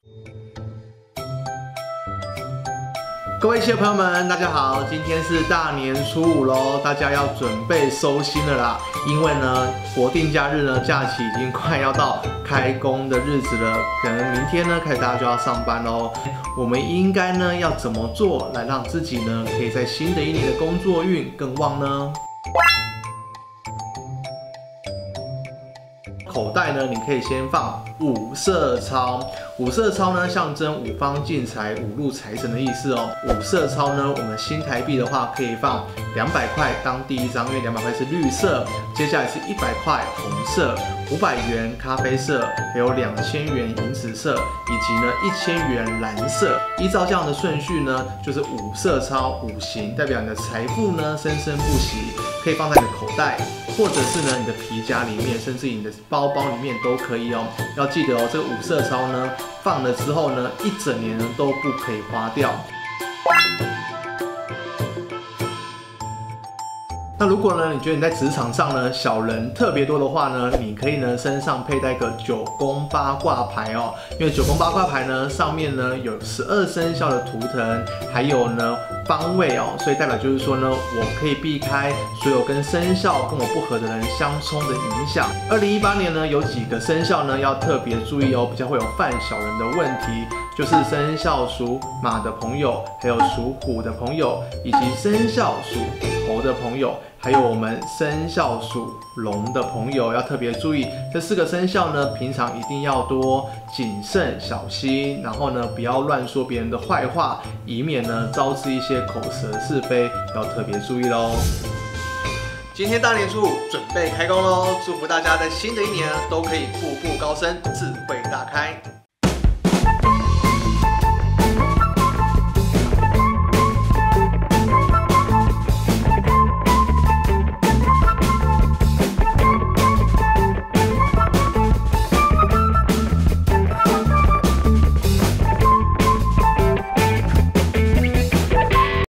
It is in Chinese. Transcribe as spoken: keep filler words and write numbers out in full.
各位小朋友们，大家好！今天是大年初五喽，大家要准备收心了啦。因为呢，国定假日呢，假期已经快要到开工的日子了，可能明天呢，开始大家就要上班喽。我们应该呢，要怎么做来让自己呢，可以在新的一年的工作运更旺呢？口袋呢，你可以先放五色钞。五色钞呢，象征五方进财、五路财神的意思哦。五色钞呢，我们新台币的话可以放两百块当第一张，因为两百块是绿色。接下来是一百块红色，五百元咖啡色，还有两千元银紫色，以及呢一千元蓝色。依照这样的顺序呢，就是五色钞五行，代表你的财富呢生生不息，可以放在你的口袋，或者是呢你的皮夹里面，甚至你的包包里面都可以哦。要记得哦，这个五色钞呢放了之后呢，一整年呢都不可以花掉。那如果呢，你觉得你在职场上呢小人特别多的话呢，你可以呢身上佩戴个九宫八卦牌哦，因为九宫八卦牌呢上面呢有十二生肖的图腾，还有呢方位哦，所以代表就是说呢，我可以避开所有跟生肖跟我不合的人相冲的影响。二零一八年呢，有几个生肖呢要特别注意哦，比较会有犯小人的问题，就是生肖属马的朋友，还有属虎的朋友，以及生肖属猴的朋友。还有我们生肖属龙的朋友要特别注意，这四个生肖呢，平常一定要多谨慎小心，然后呢，不要乱说别人的坏话，以免呢招致一些口舌是非，要特别注意喽。今天大年初五准备开工喽，祝福大家在新的一年都可以步步高升，智慧大开。